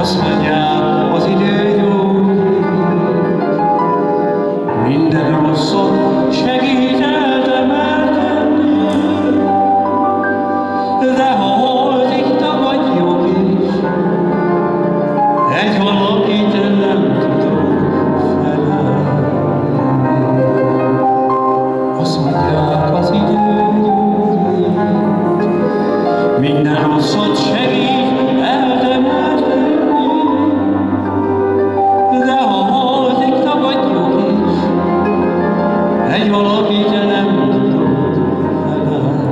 Azt mondják, az idő gyógyít, minden rosszot segít eltemetni, de ha holtig tagadjuk is, egy valakit nem tudok felállni. Azt mondják, az idő gyógyít, minden rosszot segít eltemetni, de ha holtig tagadjuk is, egy valakit nem tudok felállni.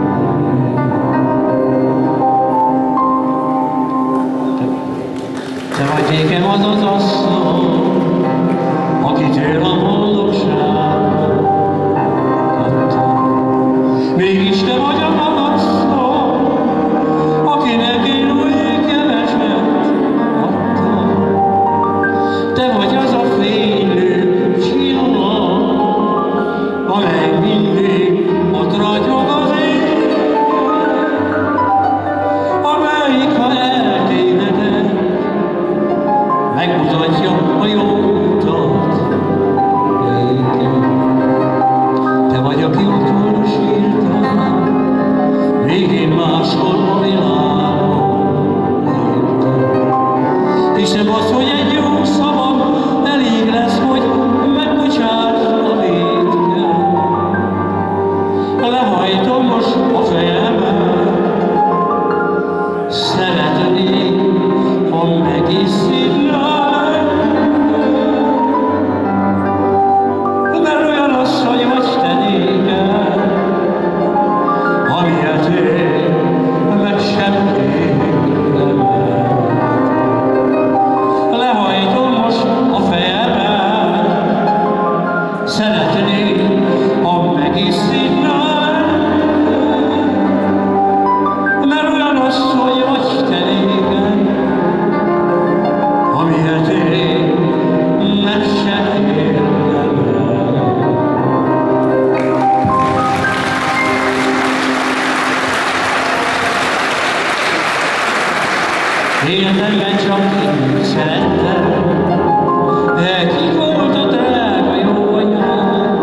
Te vagy nékem az az asszony, akitől a boldogságot adtam. Mégis te vagy a magasztal, akinek én oly keveset adtam. Te vagy az a fénylő csillag, amely mindig ott ragyog az égen, amelyik, ha eltévedek, megmutatja a jó utat nékem. Te vagy, aki otthon sírtál, még én máshol a világon éltem. Hiszem azt, hogy egy jó szavam elég lesz, hogy megbocsáss a vétken. Lehajtom most a fejemet, szeretnék, ha megisszidnál, mert olyan asszony vagy te nékem, amilyet én meg sem élem el. Lehajtom most a fejemet, szeretnék, ha megisszidnál, mert olyan asszony vagy te nékem, amilyet én meg sem élem el. Életemben csak én szerettem, de ki volt a drága jó anyám?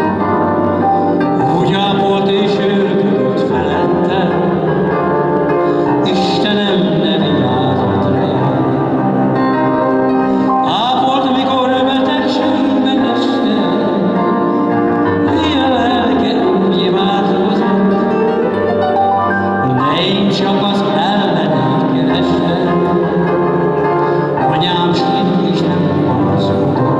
Úgy ápolt és őrködött felettem, Istenem ne vigyázott rám. Ápolt, mikor betegségben estem, ilyen lelke úgy imádkozott, de én csak az ellenét kerestem. Anyám sírni is nem panaszkodott.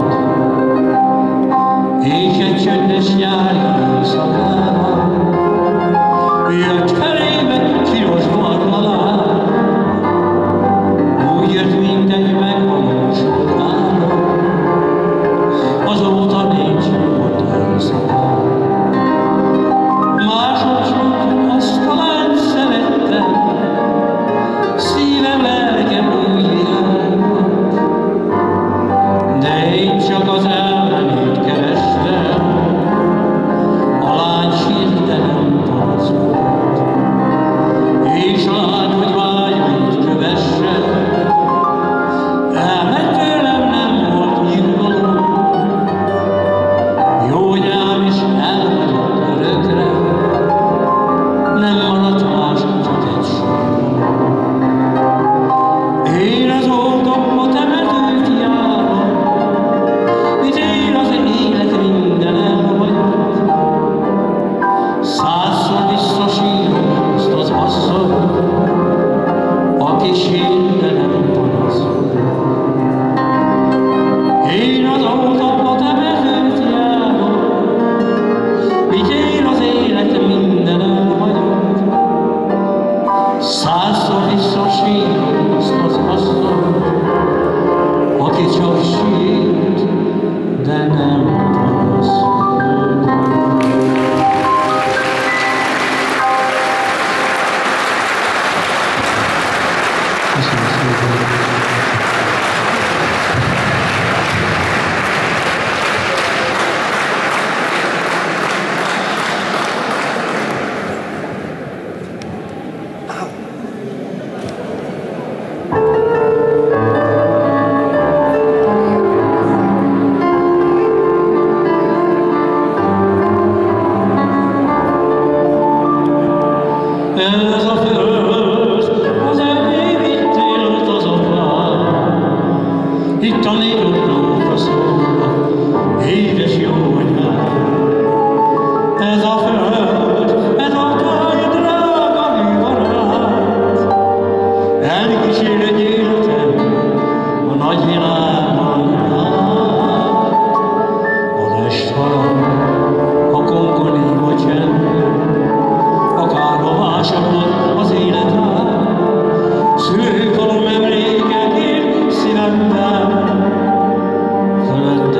szól, édes jó anyám. Ez a föld, ez a táj, drága műbarát, elkísér egy életem a nagy világban át. Az esthalom, a kongonéma csendben, akárhová sodort az életem, szülőfalom emlékekért szívemben, fölötte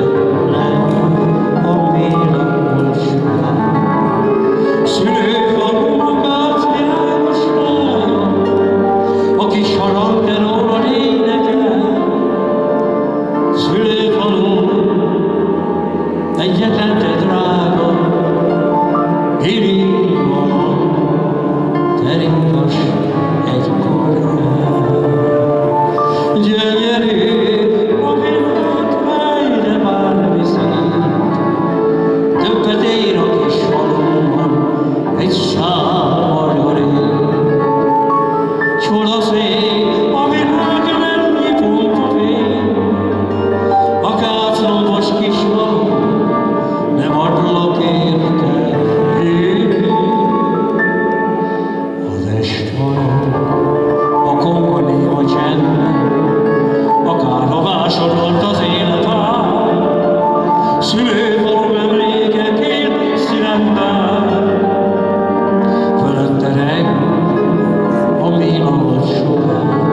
a villamos sár. Szülőfalunknak átvilágos lája, a kis harangteróra énekel. Szülőfalu, egyetlen te drága, irigyvaló, terikas egykor el. Gyönyörű a világ, melyre már viszont, többet ér a kis falunkban egy szál margarin. Csodaszép a világ, mennyi pontot ér, a káclombos kis falu, nem adlak érte én. Az esthalom, a kongonéma csendben, akárhová sodort az életem, szülőfalum emlékekért szívemben, fölötte reng a villamos sugár.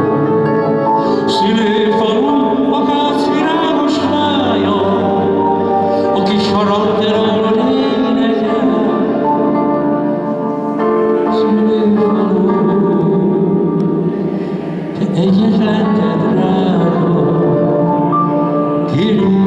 Szülőfalum, a kácvirágos lája, a kis harangteróra énekel. Szülőfalu, te egyetlen te drága, kérünk